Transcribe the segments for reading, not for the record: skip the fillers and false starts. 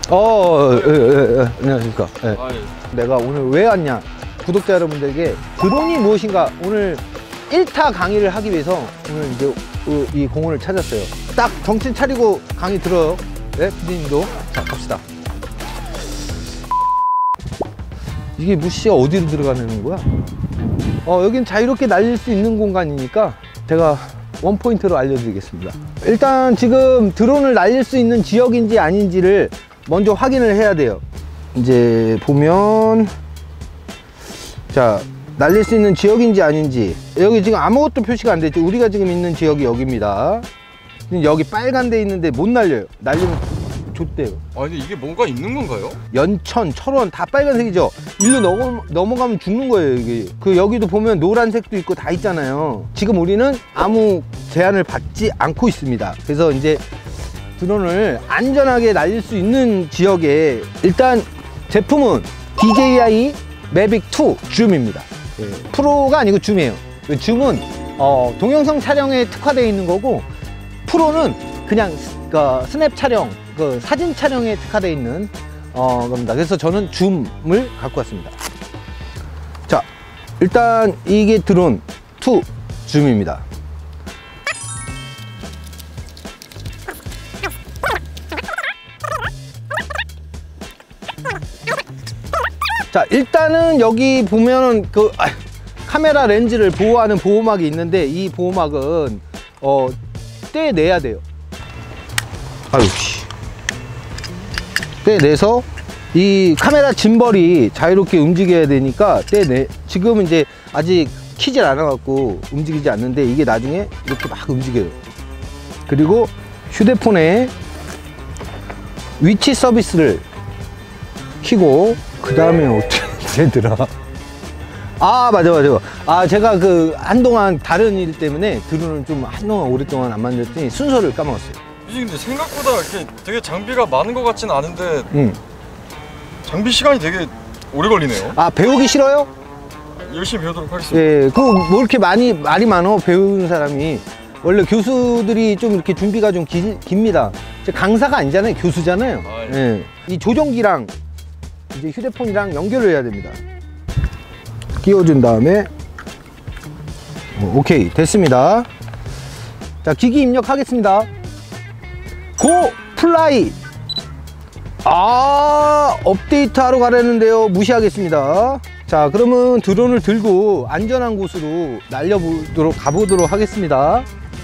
안녕하십니까. 예. 내가 오늘 왜 왔냐, 구독자 여러분들에게 드론이 무엇인가 오늘 1타 강의를 하기 위해서 오늘 이제 이 공원을 찾았어요. 딱 정신 차리고 강의 들어요. 네, PD님도. 자, 갑시다. 이게 무시가 어디로 들어가는 거야? 여긴 자유롭게 날릴 수 있는 공간이니까 제가 원포인트로 알려드리겠습니다. 일단 지금 드론을 날릴 수 있는 지역인지 아닌지를 먼저 확인을 해야 돼요. 이제 보면, 자, 날릴 수 있는 지역인지 아닌지, 여기 지금 아무것도 표시가 안 되죠. 우리가 지금 있는 지역이 여기입니다. 여기 빨간 데 있는데 못 날려요. 날리면 좆대요. 아니 이게 뭔가 있는 건가요? 연천, 철원 다 빨간색이죠. 일로 넘어가면 죽는 거예요. 이게 여기도 보면 노란색도 있고 다 있잖아요. 지금 우리는 아무 제한을 받지 않고 있습니다. 그래서 이제 드론을 안전하게 날릴 수 있는 지역에, 일단 제품은 DJI Mavic 2 줌입니다. 프로가 아니고 줌이에요. 줌은 동영상 촬영에 특화되어 있는 거고, 프로는 그냥 스냅 촬영, 사진 촬영에 특화되어 있는 겁니다. 그래서 저는 줌을 갖고 왔습니다. 자, 일단 이게 드론 2 줌입니다. 자, 일단은 여기 보면은 카메라 렌즈를 보호하는 보호막이 있는데, 이 보호막은 떼내야 돼요. 떼내서 이 카메라 짐벌이 자유롭게 움직여야 되니까 지금은 이제 아직 키질 않아갖고 움직이지 않는데, 이게 나중에 이렇게 막 움직여요. 그리고 휴대폰에 위치 서비스를 켜고, 그 다음에 어떻게 되더라? 맞아. 제가 한동안 다른 일 때문에 드론을 좀 한동안 오랫동안 안 만졌더니 순서를 까먹었어요. 근데 생각보다 이렇게 되게 장비가 많은 것 같진 않은데 장비 시간이 되게 오래 걸리네요. 배우기 싫어요? 열심히 배우도록 하겠습니다. 예, 뭐 이렇게 말이 많어, 배우는 사람이. 원래 교수들이 좀 이렇게 준비가 좀 깁니다. 강사가 아니잖아요, 교수잖아요. 예. 이 조종기랑 이제 휴대폰이랑 연결을 해야 됩니다. 끼워준 다음에 오케이, 됐습니다. 자, 기기 입력하겠습니다. 고 플라이. 업데이트 하러 가려는데요, 무시하겠습니다. 자, 그러면 드론을 들고 안전한 곳으로 가보도록 하겠습니다.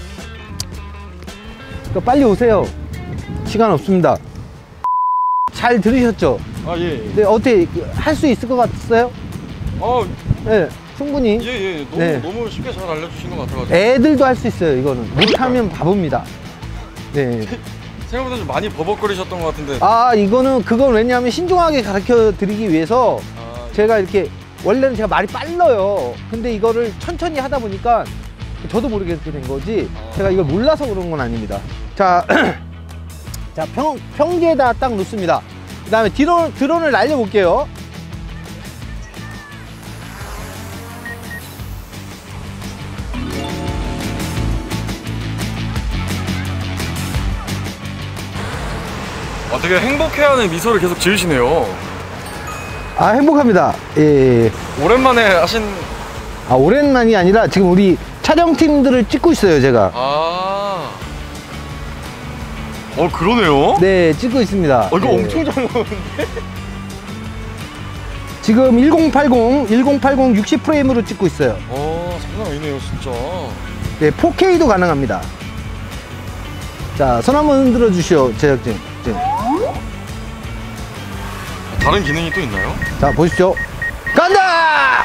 빨리 오세요. 시간 없습니다. 잘 들으셨죠? 예. 네, 어떻게 할 수 있을 것 같았어요? 네, 충분히. 너무 쉽게 잘 알려주신 것 같아가지고. 애들도 할 수 있어요. 이거는 못하면 바보입니다. 네. 생각보다 좀 많이 버벅거리셨던 것 같은데. 그건 왜냐하면 신중하게 가르쳐 드리기 위해서 제가 이렇게, 원래는 제가 말이 빨라요. 근데 이거를 천천히 하다 보니까 저도 모르게 그렇게 된 거지, 제가 이걸 몰라서 그런 건 아닙니다. 자, 자, 평지에다 딱 놓습니다. 그 다음에 드론을 날려볼게요. 되게 행복해하는 미소를 계속 지으시네요. 행복합니다. 예. 오랜만에 하신... 오랜만이 아니라 지금 우리 촬영팀들을 찍고 있어요, 제가. 그러네요? 네, 찍고 있습니다. 이거 네. 엄청 잘 나오는데? 지금 1080 60프레임으로 찍고 있어요. 장난 아니네요, 진짜. 네, 4K도 가능합니다. 자, 손 한번 흔들어 주시오, 제작진. 다른 기능이 또 있나요? 자, 보십시오. 간다!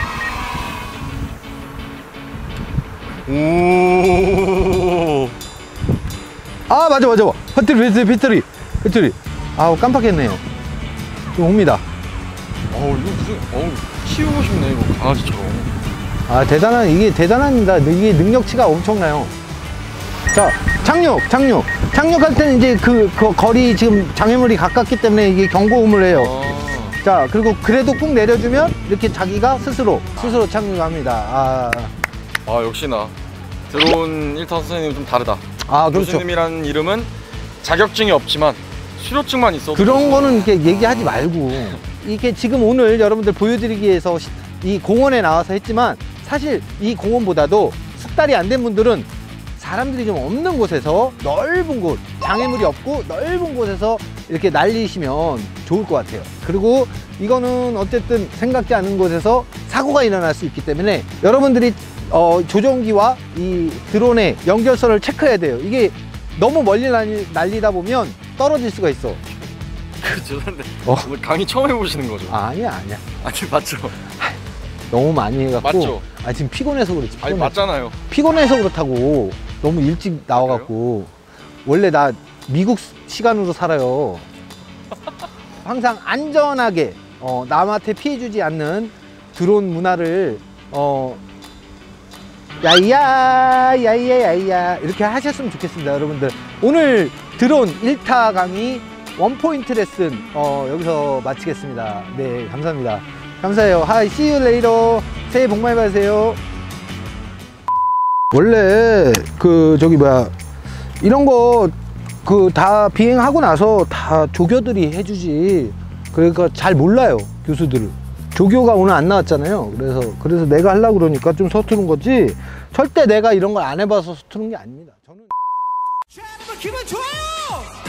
오. 맞아. 배터리. 깜빡했네요. 좀 옵니다. 이거 무슨, 키우고 싶네, 이거 강아지처럼. 이게 대단합니다. 이게 능력치가 엄청나요. 자, 착륙할 때는 이제 그 거리, 지금 장애물이 가깝기 때문에 이게 경고음을 해요. 자, 그리고 그래도 꾹 내려주면 이렇게 자기가 스스로 착륙합니다. 역시나 드론 1타 선생님은 좀 다르다. 그렇죠. 교수님이란 이름은 자격증이 없지만 수료증만 있어도 그런 거는 이렇게 얘기하지 말고, 이게 지금 오늘 여러분들 보여드리기 위해서 이 공원에 나와서 했지만, 사실 이 공원보다도 숙달이 안 된 분들은 사람들이 좀 없는 곳에서, 넓은 곳, 장애물이 없고 넓은 곳에서 이렇게 날리시면 좋을 것 같아요. 그리고 이거는 어쨌든 생각지 않은 곳에서 사고가 일어날 수 있기 때문에 여러분들이 조종기와 이 드론의 연결선을 체크해야 돼요. 이게 너무 멀리 날리다 보면 떨어질 수가 있어. 그 죄송한데 오늘 강의 처음 해보시는 거죠? 아니야. 아니 맞죠? 너무 많이 해갖고. 맞죠? 아 지금 피곤해서 그렇지. 아니 맞잖아요. 피곤해서 그렇다고. 너무 일찍 나와갖고. 원래 나 미국 시간으로 살아요. 항상 안전하게 남한테 피해주지 않는 드론 문화를 야이야 이렇게 하셨으면 좋겠습니다. 여러분들 오늘 드론 1타 강의 원포인트 레슨 여기서 마치겠습니다. 네, 감사합니다. 감사해요. Hi, see you later. 새해 복 많이 받으세요. 원래 이런 거 다 비행하고 나서 다 조교들이 해주지. 그러니까 잘 몰라요, 교수들은. 조교가 오늘 안 나왔잖아요. 그래서 내가 하려고 그러니까 좀 서투른 거지. 절대 내가 이런 걸 안 해봐서 서투른 게 아닙니다. 저는 기분 좋아요.